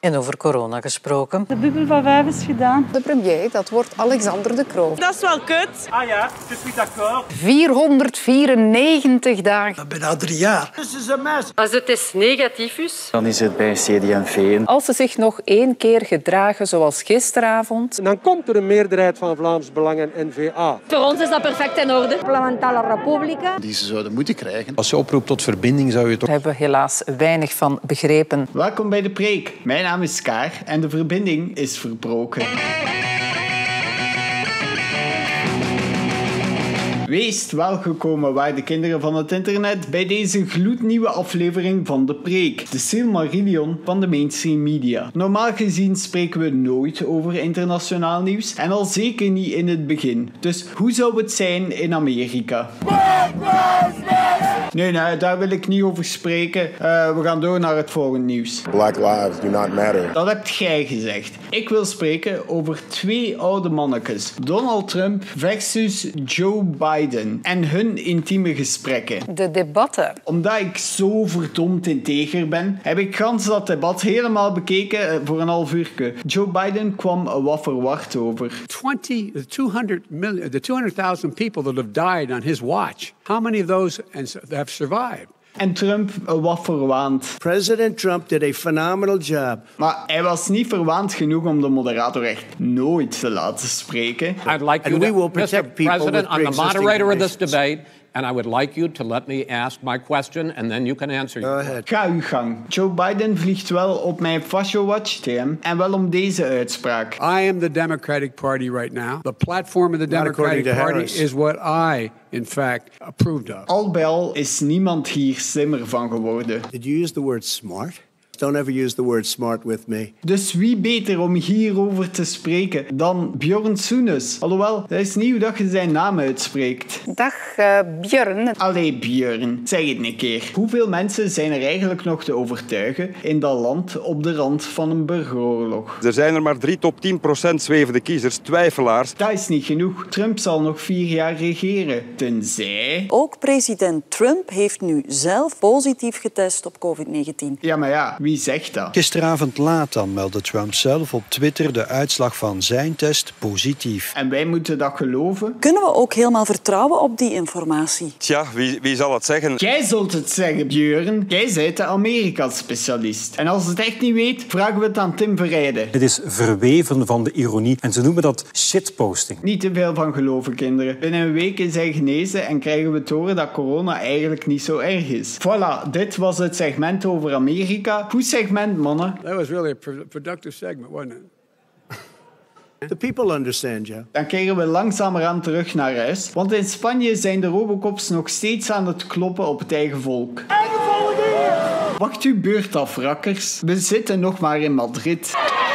En over corona gesproken. De bubbel van 5 is gedaan. De premier, dat wordt Alexander De Croo. Dat is wel kut. Ah ja, je suis d'accord. 494 dagen. Bijna 3 jaar. This is a mess. Als de test negatief is, dan is het bij CD&V. Als ze zich nog 1 keer gedragen zoals gisteravond. Dan komt er een meerderheid van Vlaams Belang en N-VA. Voor ons is dat perfect in orde. Parlementaire Republica. Die ze zouden moeten krijgen. Als je oproept tot verbinding zou je toch... Daar hebben we helaas weinig van begrepen. Welkom bij De Preek. Mijn naam is Kaar en de verbinding is verbroken. Wees welgekomen, waarde kinderen van het internet, bij deze gloednieuwe aflevering van De Preek. De Silmarillion van de mainstream media. Normaal gezien spreken we nooit over internationaal nieuws en al zeker niet in het begin. Dus hoe zou het zijn in Amerika? Nee, daar wil ik niet over spreken. We gaan door naar het volgende nieuws. Black lives do not matter. Dat hebt jij gezegd. Ik wil spreken over 2 oude mannetjes. Donald Trump versus Joe Biden. En hun intieme gesprekken. De debatten. Omdat ik zo verdomd integer ben, heb ik gans dat debat helemaal bekeken voor een half uurtje. Joe Biden kwam wat verward over. The 200,000 people that have died on his watch. How many of those have survived? En Trump wat verwaand. President Trump did a phenomenal job. Maar hij was niet verwaand genoeg om de moderator echt nooit te laten spreken. I'd like you to, Mr. President, I'm the moderator of this debate. And I would like you to let me ask my question and then you can answer your question. Ga uw gang. Joe Biden vliegt wel op mijn Fascio Watch, TM, en wel om deze uitspraak. I am the Democratic Party right now. The platform of the Democratic Party is what I, in fact, approved of. Al bij al is niemand hier slimmer van geworden. Did you use the word smart? Don't ever use the word smart with me. Dus wie beter om hierover te spreken dan Björn Soenes? Alhoewel, dat is nieuw dat je zijn naam uitspreekt. Dag Björn. Allee Björn, zeg het een keer. Hoeveel mensen zijn er eigenlijk nog te overtuigen in dat land op de rand van een burgeroorlog? Er zijn er maar 3 tot 10% zwevende kiezers, twijfelaars. Dat is niet genoeg. Trump zal nog 4 jaar regeren. Tenzij... Ook president Trump heeft nu zelf positief getest op COVID-19. Ja, maar ja... Wie zegt dat? Gisteravond laat dan meldde Trump zelf op Twitter de uitslag van zijn test positief. En wij moeten dat geloven? Kunnen we ook helemaal vertrouwen op die informatie? Tja, wie zal het zeggen? Jij zult het zeggen, Björn. Jij bent de Amerika-specialist. En als het echt niet weet, vragen we het aan Tim Verrijden. Het is verweven van de ironie en ze noemen dat shitposting. Niet te veel van geloven, kinderen. Binnen een week is hij genezen en krijgen we te horen dat corona eigenlijk niet zo erg is. Voilà, dit was het segment over Amerika. Goed segment, mannen. That was really a productive segment, wasn't it? The people understand you. Dan keren we langzamerhand terug naar huis. Want in Spanje zijn de Robocops nog steeds aan het kloppen op het eigen volk. Wacht uw beurt af, rakkers. We zitten nog maar in Madrid.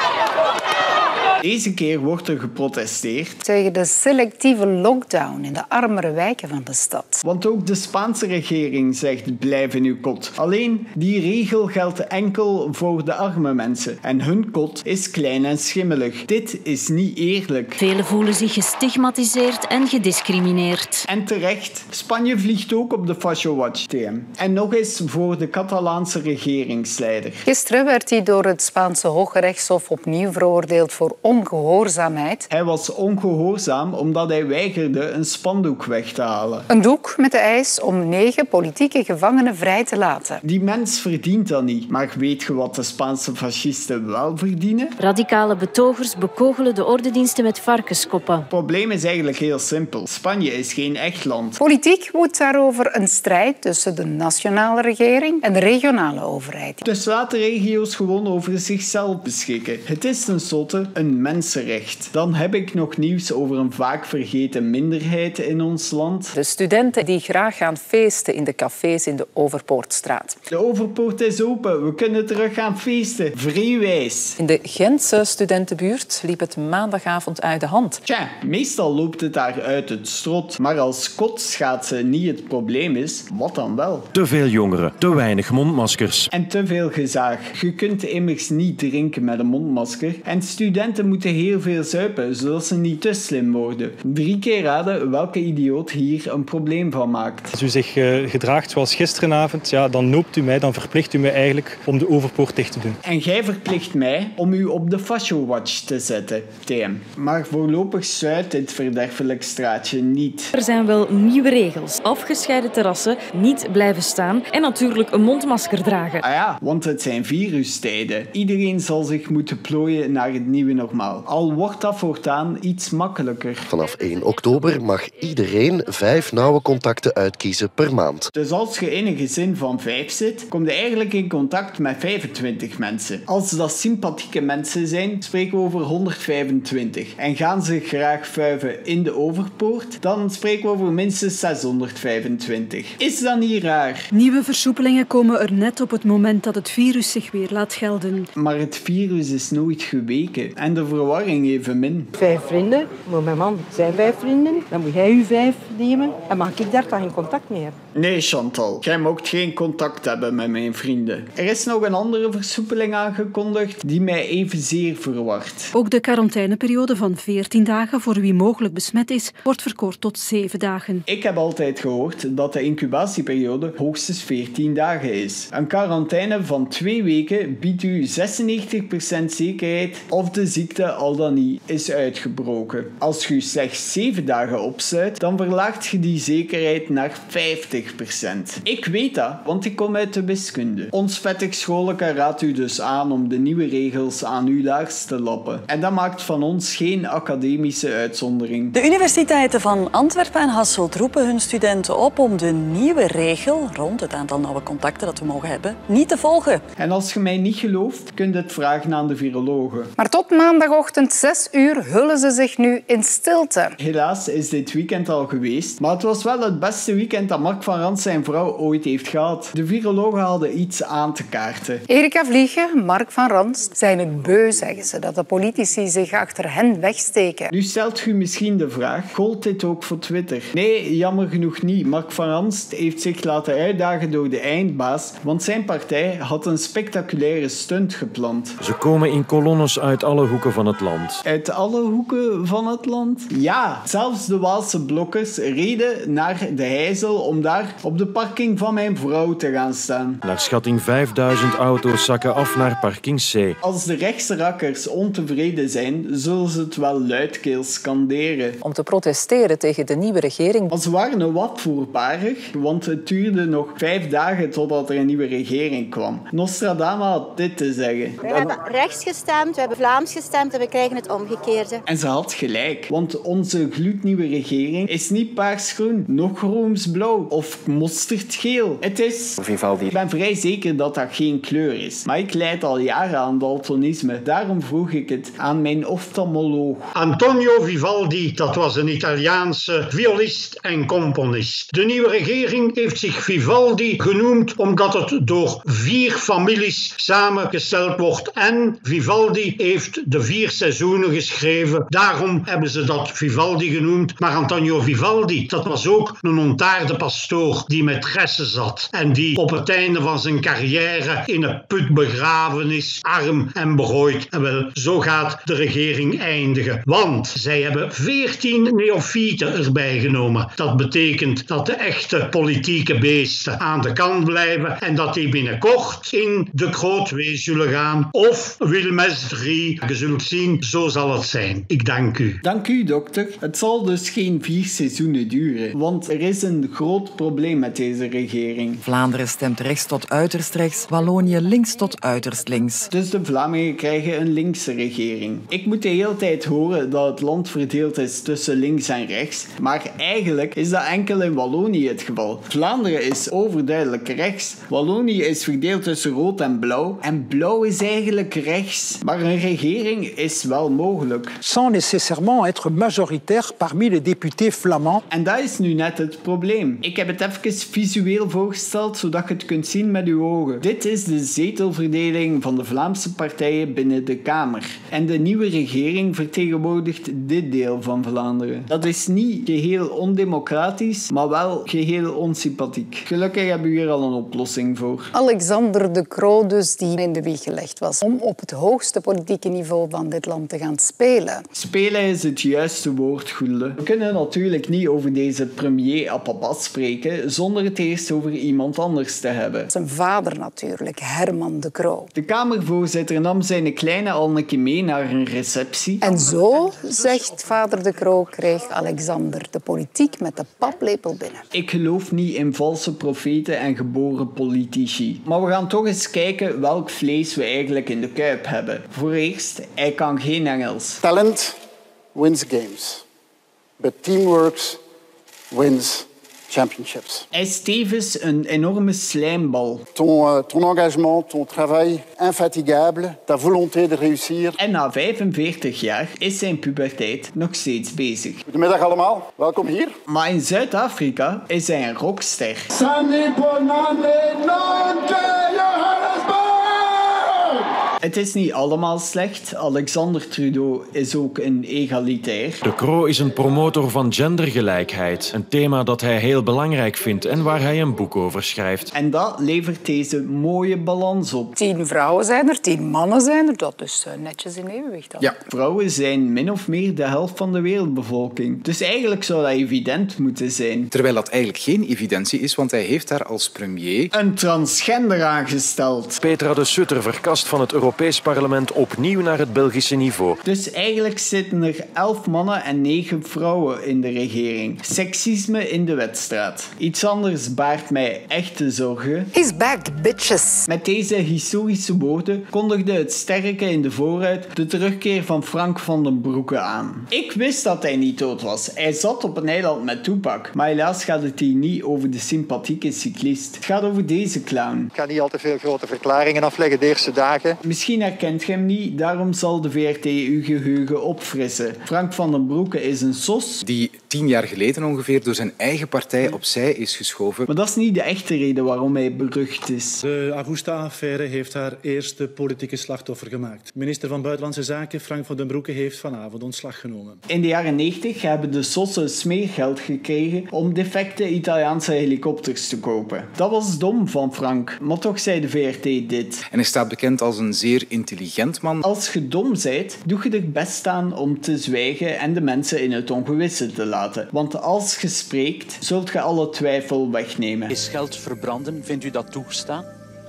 Deze keer wordt er geprotesteerd tegen de selectieve lockdown in de armere wijken van de stad. Want ook de Spaanse regering zegt blijf in uw kot. Alleen die regel geldt enkel voor de arme mensen. En hun kot is klein en schimmelig. Dit is niet eerlijk. Velen voelen zich gestigmatiseerd en gediscrimineerd. En terecht. Spanje vliegt ook op de Fascio Watch, TM. En nog eens voor de Catalaanse regeringsleider. Gisteren werd hij door het Spaanse Hooggerechtshof opnieuw veroordeeld voor ongehoorzaamheid. Hij was ongehoorzaam omdat hij weigerde een spandoek weg te halen. Een doek met de eis om 9 politieke gevangenen vrij te laten. Die mens verdient dat niet. Maar weet je wat de Spaanse fascisten wel verdienen? Radicale betogers bekogelen de ordendiensten met varkenskoppen. Het probleem is eigenlijk heel simpel. Spanje is geen echt land. Politiek moet daarover een strijd tussen de nationale regering en de regionale overheid. Dus laat de regio's gewoon over zichzelf beschikken. Het is tenslotte een mensenrecht. Dan heb ik nog nieuws over een vaak vergeten minderheid in ons land. De studenten die graag gaan feesten in de cafés in de Overpoortstraat. De Overpoort is open. We kunnen terug gaan feesten. Vrijwijs. In de Gentse studentenbuurt liep het maandagavond uit de hand. Tja, meestal loopt het daar uit het strot. Maar als kotsschaatsen niet het probleem is, wat dan wel? Te veel jongeren, te weinig mondmaskers. En te veel gezaag. Je kunt immers niet drinken met een mondmasker. En studenten moeten heel veel zuipen, zodat ze niet te slim worden. 3 keer raden welke idioot hier een probleem probleem van maakt. Als u zich gedraagt zoals gisterenavond, ja, dan noopt u mij, dan verplicht u mij eigenlijk om de overpoort dicht te doen. En jij verplicht mij om u op de fascio-watch te zetten, TM. Maar voorlopig sluit dit verderfelijk straatje niet. Er zijn wel nieuwe regels. Afgescheiden terrassen, niet blijven staan en natuurlijk een mondmasker dragen. Ah ja, want het zijn virustijden. Iedereen zal zich moeten plooien naar het nieuwe normaal. Al wordt dat voortaan iets makkelijker. Vanaf 1 oktober mag iedereen 5 nauwe contacten uitkiezen per maand. Dus als je in een gezin van 5 zit, kom je eigenlijk in contact met 25 mensen. Als dat sympathieke mensen zijn, spreken we over 125. En gaan ze graag vuiven in de overpoort, dan spreken we over minstens 625. Is dat niet raar? Nieuwe versoepelingen komen er net op het moment dat het virus zich weer laat gelden. Maar het virus is nooit geweken en de verwarring evenmin. 5 vrienden, maar mijn man zijn 5 vrienden, dan moet jij je 5 nemen en mag ik daar dan geen contact meer? Nee, Chantal, jij mag geen contact hebben met mijn vrienden. Er is nog een andere versoepeling aangekondigd die mij evenzeer verwart. Ook de quarantaineperiode van 14 dagen voor wie mogelijk besmet is, wordt verkort tot 7 dagen. Ik heb altijd gehoord dat de incubatieperiode hoogstens 14 dagen is. Een quarantaine van 2 weken biedt u 96% zekerheid of de ziekte al dan niet is uitgebroken. Als je slechts 7 dagen opsluit, dan verlaagt je die zekerheid naar 50%. Ik weet dat, want ik kom uit de wiskunde. Ons vettig scholeke raadt u dus aan om de nieuwe regels aan uw laars te lappen. En dat maakt van ons geen academische uitzondering. De universiteiten van Antwerpen en Hasselt roepen hun studenten op om de nieuwe regel rond het aantal nauwe contacten dat we mogen hebben, niet te volgen. En als je mij niet gelooft, kun je het vragen aan de virologen. Maar tot maandagochtend 6 uur hullen ze zich nu in stilte. Helaas is dit weekend al geweest, maar het was wel het beste weekend dat Mark van Rans zijn vrouw ooit heeft gehad. De virologen hadden iets aan te kaarten. Erika Vliegen, Mark van Rans, zijn het beu, zeggen ze, dat de politici zich achter hen wegsteken. Nu stelt u misschien de vraag, gold dit ook voor Twitter? Nee, jammer genoeg niet. Mark van Rans heeft zich laten uitdagen door de eindbaas, want zijn partij had een spectaculaire stunt gepland. Ze komen in kolonnes uit alle hoeken van het land. Uit alle hoeken van het land? Ja, zelfs de Waalse blokkers reden naar de Heijzel om daar op de parking van mijn vrouw te gaan staan. Naar schatting 5000 auto's zakken af naar parking C. Als de rechtse rakkers ontevreden zijn, zullen ze het wel luidkeels scanderen. Om te protesteren tegen de nieuwe regering. Ze waren wat voorbarig, want het duurde nog 5 dagen totdat er een nieuwe regering kwam. Nostradamus had dit te zeggen. We hebben rechts gestemd, we hebben Vlaams gestemd en we krijgen het omgekeerde. En ze had gelijk, want onze gloednieuwe regering is niet paarsgroen, nog roomsblauw of mosterdgeel. Het is... Vivaldi. Ik ben vrij zeker dat dat geen kleur is, maar ik lijd al jaren aan daltonisme. Daarom vroeg ik het aan mijn oftalmoloog. Antonio Vivaldi, dat was een Italiaanse violist en componist. De nieuwe regering heeft zich Vivaldi genoemd omdat het door 4 families samengesteld wordt. En Vivaldi heeft de 4 seizoenen geschreven. Daarom hebben ze dat Vivaldi genoemd. Maar Antonio Vivaldi, dat was ook een ontaarde pastoor die met tressen zat. En die op het einde van zijn carrière in een put begraven is, arm en berooid. En wel, zo gaat de regering eindigen. Want zij hebben 14 neofieten erbij genomen. Dat betekent dat de echte politieke beesten aan de kant blijven en dat die binnenkort in de Grootwee zullen gaan. Of Wilmes 3. Je zult zien, zo zal het zijn. Ik dank u. Dank u, dokter. Het zal dus geen 4 seizoenen duren, want er is een groot probleem met deze regering. Vlaanderen stemt rechts tot uiterst rechts, Wallonië links tot uiterst links. Dus de Vlamingen krijgen een linkse regering. Ik moet de hele tijd horen dat het land verdeeld is tussen links en rechts, maar eigenlijk is dat enkel in Wallonië het geval. Vlaanderen is overduidelijk rechts, Wallonië is verdeeld tussen rood en blauw is eigenlijk rechts. Maar een regering is wel mogelijk. Sans nécessairement être majoritaire parmi les députés flamands. En dat is nu net het probleem. Ik heb het het even visueel voorgesteld, zodat je het kunt zien met je ogen. Dit is de zetelverdeling van de Vlaamse partijen binnen de Kamer. En de nieuwe regering vertegenwoordigt dit deel van Vlaanderen. Dat is niet geheel ondemocratisch, maar wel geheel onsympathiek. Gelukkig hebben we hier al een oplossing voor. Alexander De Croo dus, die in de wieg gelegd was om op het hoogste politieke niveau van dit land te gaan spelen. Spelen is het juiste woord, Goelde. We kunnen natuurlijk niet over deze premier Apapat spreken zonder het eerst over iemand anders te hebben. Zijn vader natuurlijk, Herman De Croo. De Kamervoorzitter nam zijn kleine Anneke mee naar een receptie. En zo, zegt vader De Croo, kreeg Alexander de politiek met de paplepel binnen. Ik geloof niet in valse profeten en geboren politici. Maar we gaan toch eens kijken welk vlees we eigenlijk in de kuip hebben. Voor eerst, hij kan geen Engels. Talent wins games, but teamwork wins championships. Hij is tevens een enorme slijmbal. Ton engagement, ton travail infatigable, ta volonté de réussir. En na 45 jaar is zijn puberteit nog steeds bezig. Goedemiddag allemaal, welkom hier. Maar in Zuid-Afrika is hij een rockster. Het is niet allemaal slecht. Alexander Trudeau is ook een egalitair. De Croo is een promotor van gendergelijkheid. Een thema dat hij heel belangrijk vindt en waar hij een boek over schrijft. En dat levert deze mooie balans op. 10 vrouwen zijn er, 10 mannen zijn er. Dat is netjes in evenwicht dan. Ja, vrouwen zijn min of meer de helft van de wereldbevolking. Dus eigenlijk zou dat evident moeten zijn. Terwijl dat eigenlijk geen evidentie is, want hij heeft daar als premier een transgender aangesteld. Petra de Sutter verkast van het Europees Parlement opnieuw naar het Belgische niveau. Dus eigenlijk zitten er 11 mannen en 9 vrouwen in de regering. Seksisme in de wedstrijd. Iets anders baart mij echte zorgen. He's back, bitches. Met deze historische woorden kondigde het sterke in de vooruit de terugkeer van Frank van den Broeke aan. Ik wist dat hij niet dood was. Hij zat op een eiland met Tupac. Maar helaas gaat het hier niet over de sympathieke cyclist. Het gaat over deze clown. Ik ga niet al te veel grote verklaringen afleggen de eerste dagen. Misschien herkent je hem niet, daarom zal de VRT uw geheugen opfrissen. Frank van den Broeke is een sos die 10 jaar geleden ongeveer door zijn eigen partij opzij is geschoven. Maar dat is niet de echte reden waarom hij berucht is. De Agusta-affaire heeft haar eerste politieke slachtoffer gemaakt. Minister van Buitenlandse Zaken Frank van den Broeke heeft vanavond ontslag genomen. In de jaren 90 hebben de sossen smeergeld gekregen om defecte Italiaanse helikopters te kopen. Dat was dom van Frank, maar toch zei de VRT dit. En hij staat bekend als een zeer intelligent man. Als je dom bent, doe je er best aan om te zwijgen en de mensen in het ongewisse te laten. Want als je spreekt, zult je alle twijfel wegnemen. Is geld verbranden, vindt u dat toegestaan?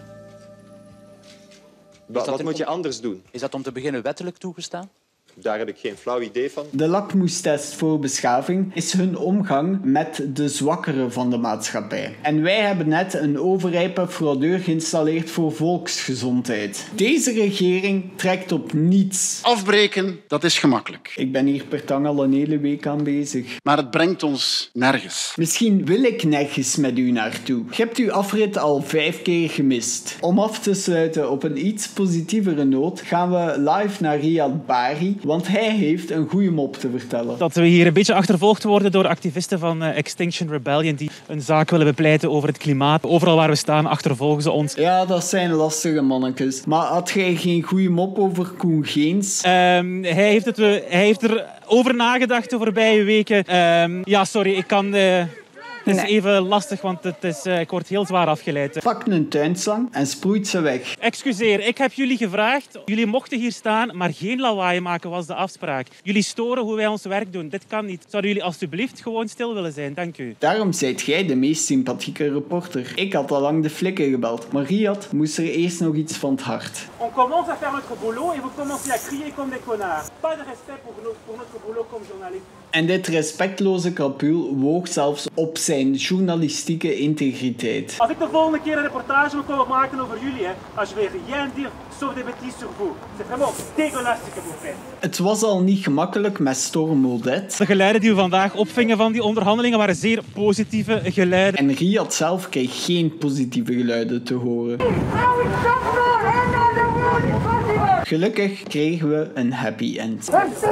Wat moet je anders doen? Is dat om te beginnen wettelijk toegestaan? Daar heb ik geen flauw idee van. De lakmoestest voor beschaving is hun omgang met de zwakkeren van de maatschappij. En wij hebben net een overrijpe fraudeur geïnstalleerd voor volksgezondheid. Deze regering trekt op niets. Afbreken, dat is gemakkelijk. Ik ben hier per tang al een hele week aan bezig. Maar het brengt ons nergens. Misschien wil ik nergens met u naartoe. Je hebt uw afrit al 5 keer gemist. Om af te sluiten op een iets positievere noot gaan we live naar Riyad Bari, want hij heeft een goede mop te vertellen. Dat we hier een beetje achtervolgd worden door activisten van Extinction Rebellion die een zaak willen bepleiten over het klimaat. Overal waar we staan achtervolgen ze ons. Ja, dat zijn lastige mannetjes. Maar had jij geen goede mop over Koen Geens? Hij heeft er over nagedacht de voorbije weken. Ja, sorry, ik kan... Het is even lastig, want ik word heel zwaar afgeleid. Pak een tuinslang en sproeit ze weg. Excuseer, ik heb jullie gevraagd. Jullie mochten hier staan, maar geen lawaai maken was de afspraak. Jullie storen hoe wij ons werk doen. Dit kan niet. Zouden jullie alstublieft gewoon stil willen zijn? Dank u. Daarom zijt jij de meest sympathieke reporter. Ik had al lang de flikken gebeld, maar Riyad moest er eerst nog iets van het hart. On commence à faire notre boulot et vous commencez à crier comme des connards. Pas de respect pour notre boulot comme journaliste. En dit respectloze krapul woog zelfs op zijn journalistieke integriteit. Als ik de volgende keer een reportage moet komen maken over jullie, als je weer rien dire, sauf des bêtises sur vous. C'est vraiment dégueulasse ce que vous faites. Het was al niet gemakkelijk met Storm Modette. De geluiden die we vandaag opvingen van die onderhandelingen waren zeer positieve geluiden. En Riyad zelf kreeg geen positieve geluiden te horen. Gelukkig kregen we een happy end.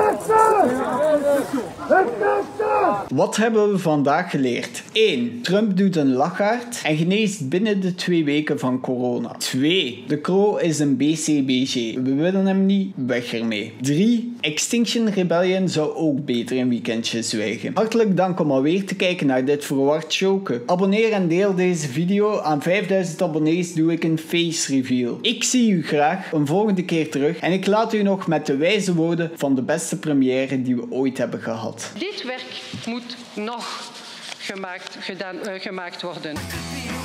Wat hebben we vandaag geleerd? 1. Trump doet een lachaard en geneest binnen de 2 weken van corona. 2. De Croo is een BCBG. We willen hem niet, weg ermee. 3. Extinction Rebellion zou ook beter een weekendje zwijgen. Hartelijk dank om alweer te kijken naar dit verward showke. Abonneer en deel deze video. Aan 5000 abonnees doe ik een face reveal. Ik zie u graag een volgende keer terug en ik laat u nog met de wijze woorden van de beste première die we ooit hebben gehad. Dit werk moet nog gemaakt worden.